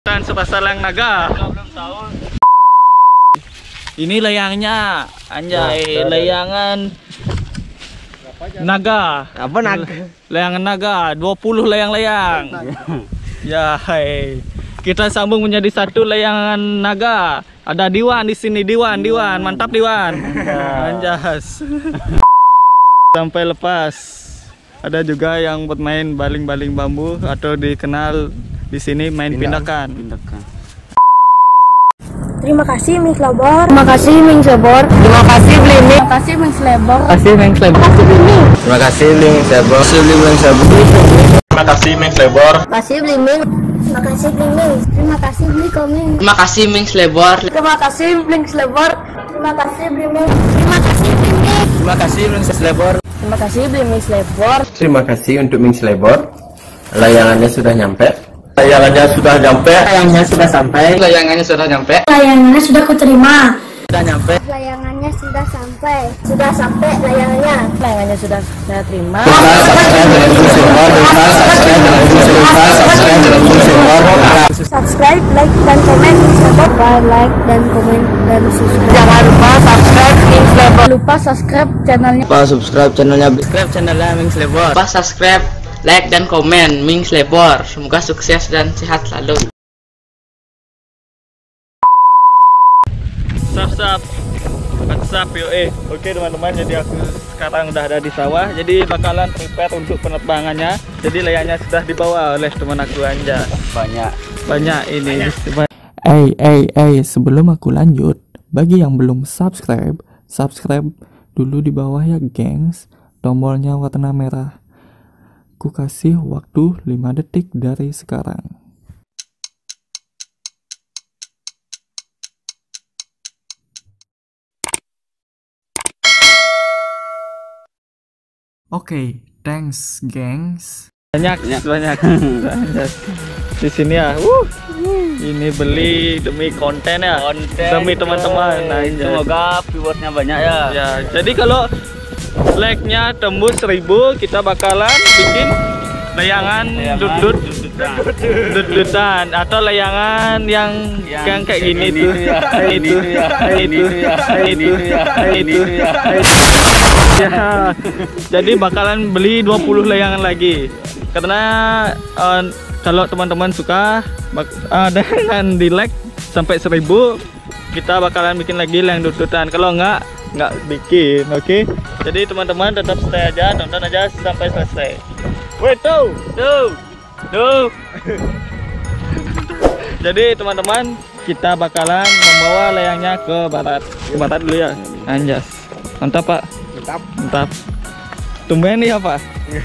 Dan sepasang layang naga. Ini layangnya, anjay, layangan naga. Apa naga? Layangan naga, 20 layang-layang. Ya, hai. Kita sambung menjadi satu layangan naga. Ada Diwan di sini, Diwan, mantap Diwan. Anjas. Sampai lepas. Ada juga yang buat main baling-baling bambu atau dikenal di sini main pindakan. Terima kasih Ming Slebor. Terima kasih Ming Slebor. Terima kasih Bliming. Terima kasih Ming Slebor. Terima kasih Ming Slebor. Terima kasih Ling Slebor. Terima kasih Ming Slebor. Terima kasih Bliming. Terima kasih Bliming. Terima kasih Blikoming. Terima kasih Ming Slebor. Terima kasih Ming Slebor. Terima kasih Bliming. Terima kasih Bliming. Terima kasih Ling Slebor. Terima kasih Bliming Slebor. Terima kasih untuk Ming Slebor. Layangannya sudah nyampe. Layangannya sudah nyampe. Layangannya sudah sampai. Layangannya sudah nyampe. Layangannya sudah kuterima. Sudah nyampe. Layangannya sudah sampai. Sudah sampai layangannya. Layangannya sudah saya terima. Subscribe, like, dan komen Ming Slebor. Like dan komen dan subscribe. Jangan lupa subscribe Ming Slebor. Lupa subscribe channelnya. Lupa subscribe channelnya. Subscribe channelnya Ming Slebor. Lupa subscribe, like dan komen Ming Slebor. Semoga sukses dan sehat selalu. WhatsApp yo Oke teman-teman, jadi aku sekarang udah ada di sawah, jadi bakalan prepare untuk penerbangannya. Jadi layarnya sudah dibawa oleh teman aku Anja. Banyak ini. Sebelum aku lanjut, bagi yang belum subscribe dulu di bawah ya gengs. Tombolnya warna merah. Ku kasih waktu 5 detik dari sekarang. Oke, thanks gengs. Banyak. Di sini ya. Ini beli demi konten ya. Demi teman-teman. Nah, Semoga viewersnya banyak ya. ya. Jadi kalau like-nya tembus 1000, kita bakalan bikin layangan dudutan atau layangan yang kayak gini tuh. Ya, jadi bakalan beli 20 layangan lagi. Karena kalau teman-teman suka dengan di like sampai 1000, kita bakalan bikin lagi layang dudutan. Kalau nggak bikin, oke? Jadi teman-teman tetap stay aja, tonton aja sampai selesai. Wait, tuh. Jadi teman-teman, kita bakalan membawa layangnya ke barat. Ke barat dulu ya, anjas. Mantap Pak. Mantap. Tumben nih apa?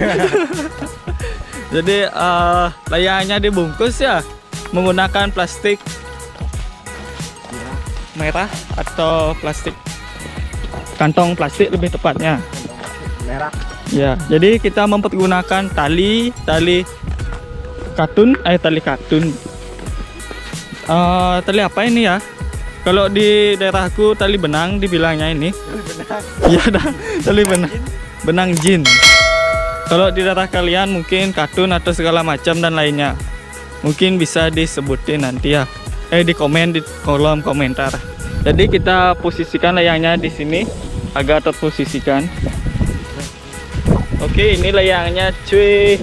Jadi layangnya dibungkus ya menggunakan plastik merah atau plastik kantong plastik lebih tepatnya. Merah. Ya, jadi kita mempergunakan tali katun. Tali apa ini ya? Kalau di daerahku tali benang dibilangnya ini. Iya dah, tali benang jin. Kalau di daerah kalian mungkin katun atau segala macam dan lainnya. Mungkin bisa disebutin nanti ya. Di komen di kolom komentar. Jadi kita posisikan layangnya di sini agar terposisikan. Oke, ini layangnya cuy.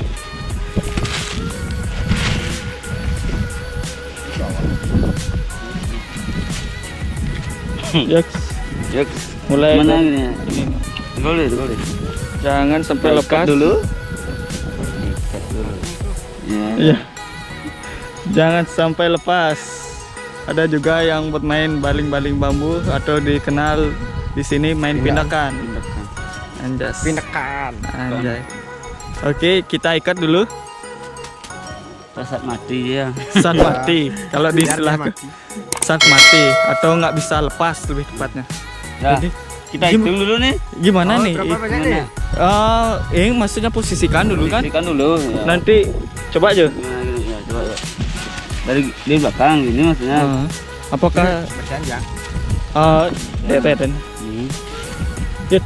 Yaks. Mulai Mana ini. Boleh. Jangan sampai lepas dulu. Iya. Jangan sampai lepas. Ada juga yang buat main baling-baling bambu atau dikenal di sini main pindakan. Anjas. Anjay. Oke, kita ikat dulu. Saat mati ya. Saat mati. Kalau di istilah saat mati atau nggak bisa lepas lebih tepatnya. Ya. Jadi Kita hitung dulu nih. gimana nih? Gimana? Maksudnya posisikan dulu kan? Posisikan dulu. Ya. Nanti coba aja. Ya, coba. Dari belakang ini maksudnya. Apakah Teten. Yuk.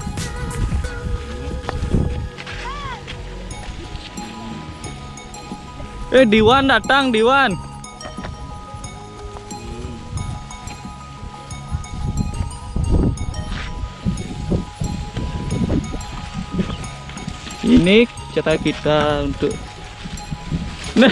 Diwan datang, Diwan. Ini cara kita untuk nah,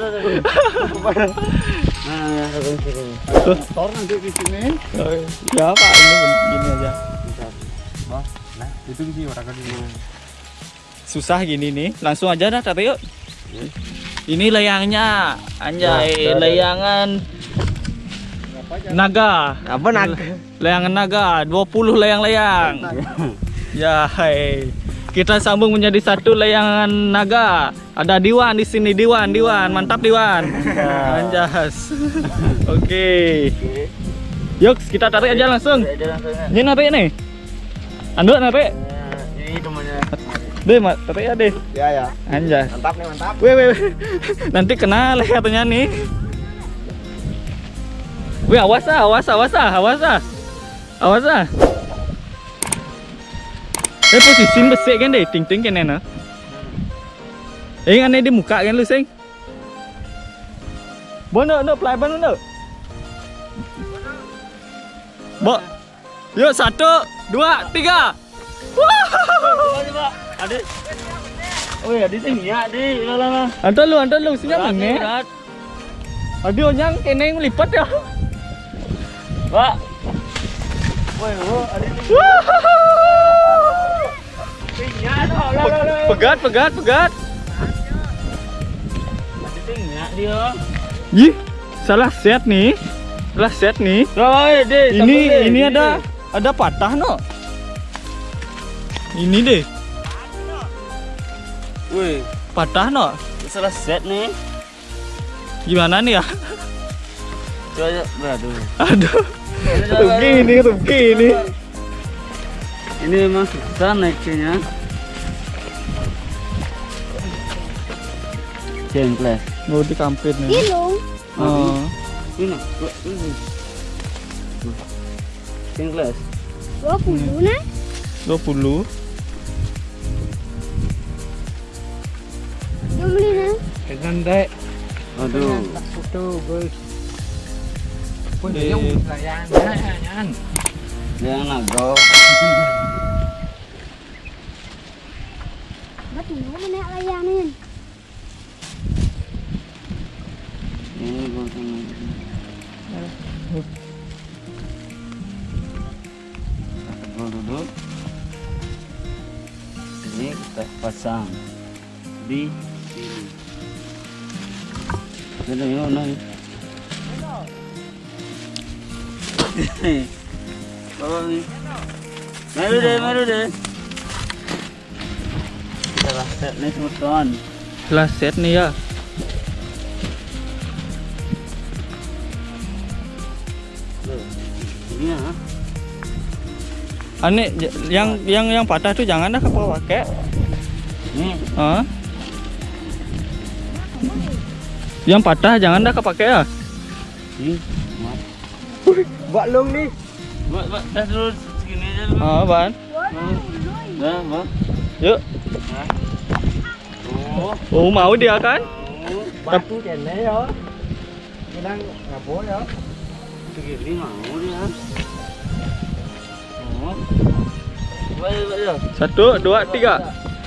Tor nanti di sini. ya Pak, ini gini aja. Nah, itu sih orang kan dulu. Susah gini nih, langsung aja dah tarik yuk. Ini layangnya, anjay, layangan naga. Apa naga? Layangan naga, 20 layang-layang. Ya, hai. Kita sambung menjadi satu layangan naga. Ada Diwan di sini, Diwan, mantap Diwan. Anjas. Oke. Yuk, kita tarik aja langsung. Ini narik nih. Anduk narik. Ini temannya. Deh, tarik ya deh. Ya. Anjas. Mantap nih, mantap. Weh. Nanti kena lehernya nih. Weh, awas ah. Posisi besek kan deh, ting kan nah. Aneh di muka kan lu sing. Bono, play bono. Bo. Yuk 1, 2, 3. Coba. Ada. Oh ya, di sini ya, di. Lah. Antar lu senyap nih. Aduh, yang kene ngelipat ya. Pak. Woi, ada. Pegat. Tingnya dia. Ih, salah set nih. Ini ada patah no. Ini deh. Woi, Patah no. salah set nih. Gimana nih ya? Coba, aduh. Aduh. Rugi ini. Ini memang susah naiknya. Jengkles. Mau dikampit nih. Ilung. Oh. Ini. Jengkles. 20 nah. 20. Beli nah. Kenan dek. Aduh. Foto guys. Jangan. Jangan bro. Batu mana naik layang nih? Ini gua duduk. Ini kita pasang di sini. Jadi yuk naik. Bawa nih. Meru deh. Kita set nih teman-teman. Last set nih ya. Ini ya. Aneh yang patah tuh jangan dah kau pakai. Nih. Hah? Yang patah jangan dah kau pakai ya. Ini. Buat long nih. Buat dah dulu segini aja dulu. Ah, Ban. Dah, Bang. Yuk. Oh, mau dia kan? Batu jene ya. Bilang ngabo ya. Segini mau dia. Oh. Coba. 1, 2, 3.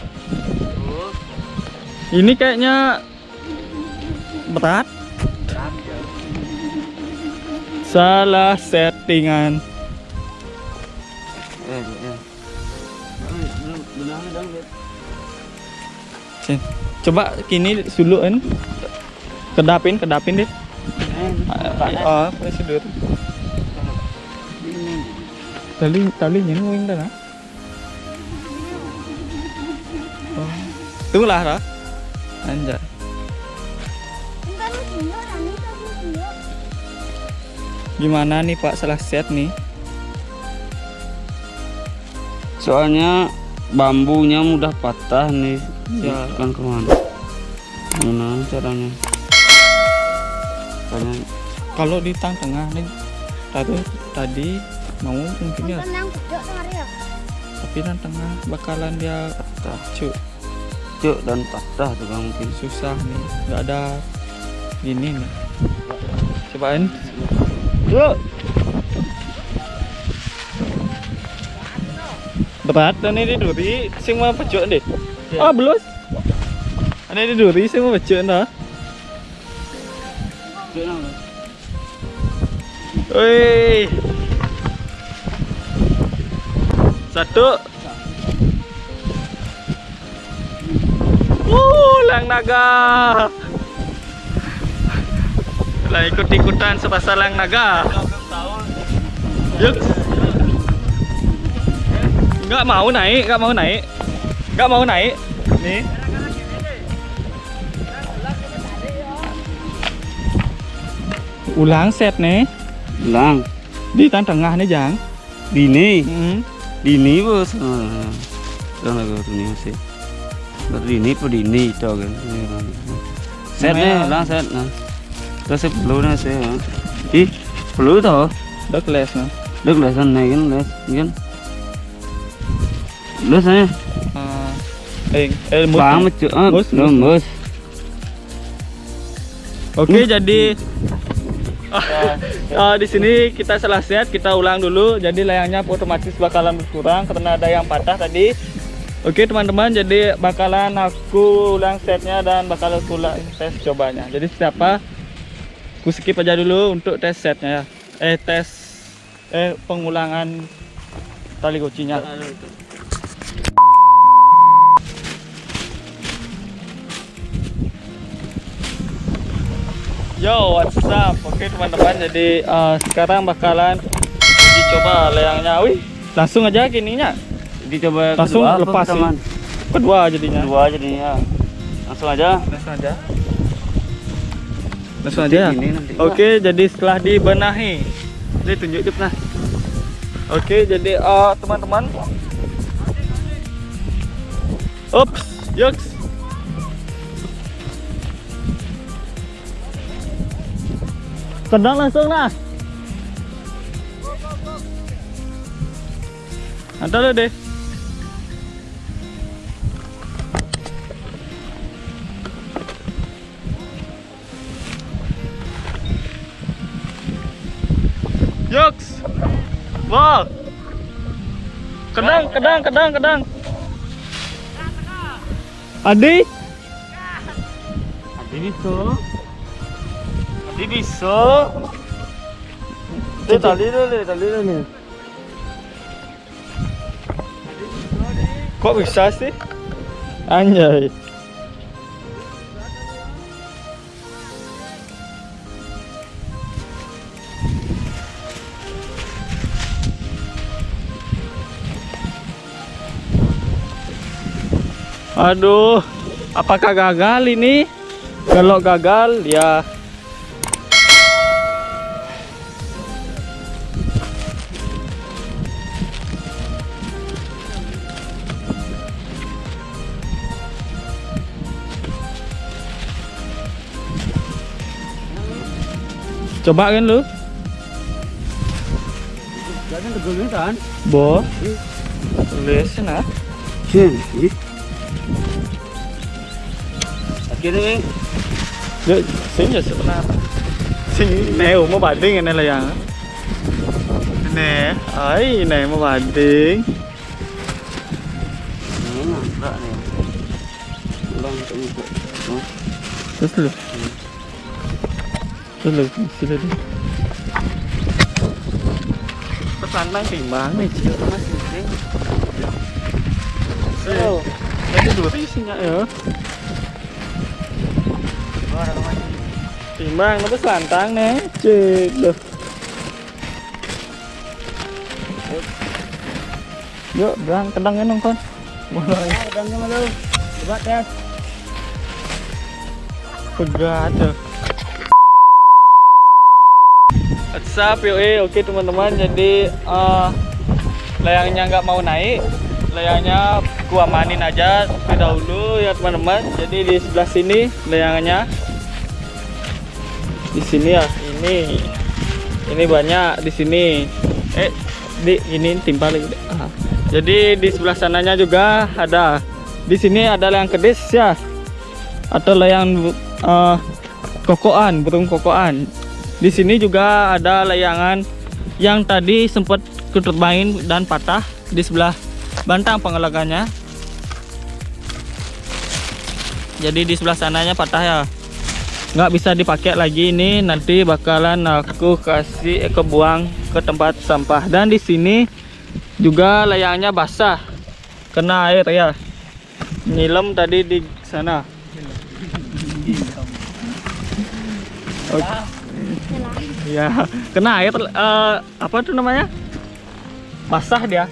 Ini kayaknya berat. Salah settingan. Coba kini suluan. Kedapin deh. Prosedur. Tali nyenguing dah. Oh. Tunggulah dah. Anjay. Gimana nih Pak salah set nih? Soalnya bambunya mudah patah nih. Ya. Kan kemana? Gimana caranya? Kalau di tengah nih tadi mau mungkin ya. Tenang bedok kemarin ya. Tapi di tengah bakalan dia patah, Cuk dan patah tuh kan mungkin. Susah nih, nggak ada gini nih. Cobain. Yuk. Berat dan ini duri sing mau pojok deh. Oh, belum. Ada di duri saya mau baca dah. Woi. Satu. Lang naga. Lah ikut-ikutan sepasang lang naga. Yuk. Nggak mau naik. Nih. Ulang set nih. Ulang. Di tengah nih Jang. Dini. Hmm. Dini bos. Jangan aku tuh nih sih. Berdini pedini itu kan. Set nih, ulang set. Nah. Terus perlu nih sih. Ih, perlu toh. Đất les nè. Đất les này kan. Les này. Bang mus. Oke, jadi di sini kita salah set, kita ulang dulu. Jadi layangnya otomatis bakalan berkurang karena ada yang patah tadi. Oke teman-teman, jadi bakalan aku ulang setnya dan bakalan ulang tes cobanya. Jadi siapa? Aku skip aja dulu untuk tes setnya ya. Pengulangan tali gocinya. Yo, what's up? Oke teman-teman, jadi sekarang bakalan dicoba layangnya. Wih, langsung aja gininya. Dicoba Langsung lepas teman. Kedua jadinya. Langsung aja. Langsung aja. Oke, jadi setelah dibenahi. Ini tunjuk nah. Oke, jadi teman-teman. Ups, yuks. Tendang langsung nah. Antar deh. Yuks. Wow. Kedang. Adi bisa. Tali dulu. Kok bisa sih? Anjay. Aduh, apakah gagal ini? Kalau gagal ya coba kan lu? Jangan tegulnya kan? Bo, tulis nah. Sini. Akhirnya Yuk, sini sebenarnya. Sini neo mau banding ini lah yang. Ini mau banding. enggak nih. Ulang untuk Terus lu. Sini dulu. Pesanan timbang nih, masih sih. Tadi dua isinya ya. Timbang nó lantang nih, cek loh. Yuk, berang kedangnya dong kon. Pedangnya malu. Coba tes. Pegat tuh. What's up yoi? Oke teman-teman, jadi layangnya nggak mau naik, layangnya ku amanin aja terlebih dahulu ya teman-teman. Jadi di sebelah sini layangnya, di sini ya, ini banyak di sini. Di ini timpal lagi. Jadi di sebelah sananya juga ada. Di sini ada layang kedis ya, atau layang kokoan, burung kokoan. Di sini juga ada layangan yang tadi sempat keterbain dan patah di sebelah bantang pengelagannya. jadi di sebelah sananya patah ya, nggak bisa dipakai lagi. Ini nanti bakalan aku kasih kebuang ke tempat sampah. Dan di sini juga layangnya basah kena air ya, nyilam tadi di sana. Ya, kena air, apa tuh namanya, basah dia,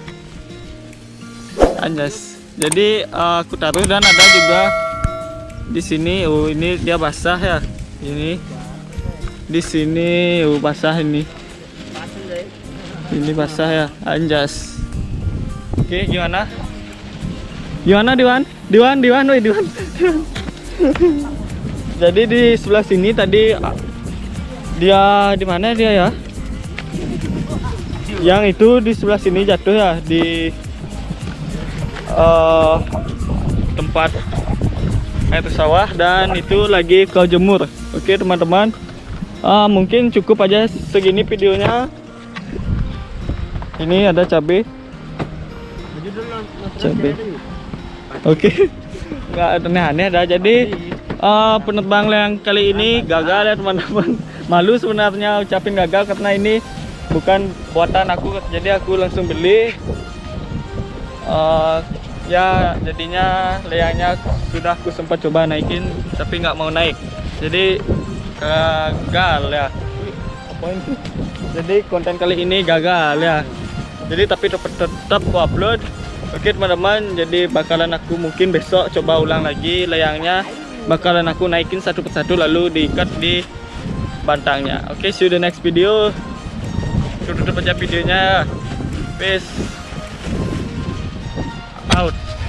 anjas. Jadi aku taruh. Dan ada juga di sini, ini dia basah ya, ini di sini basah, ini basah ya, anjas. Oke, gimana Diwan? Woi Diwan. Jadi di sebelah sini tadi dia di mana dia ya? Yang itu di sebelah sini jatuh ya, di tempat air sawah, dan itu lagi kau jemur. Oke teman-teman, mungkin cukup aja segini videonya. Ini ada cabai. Oke, nggak aneh-aneh dah. Jadi penerbang yang kali ini gagal ya teman-teman. Malu sebenarnya ucapin gagal karena ini bukan buatan aku, jadi aku langsung beli. Ya jadinya layangnya sudah aku sempat coba naikin tapi nggak mau naik, jadi gagal ya. Jadi konten kali ini gagal ya, jadi tapi tetap aku upload. Oke teman-teman, jadi bakalan aku mungkin besok coba ulang lagi layangnya, bakalan aku naikin satu persatu lalu diikat di bantangnya. Oke, see you the next video. Tutup aja videonya. Peace out.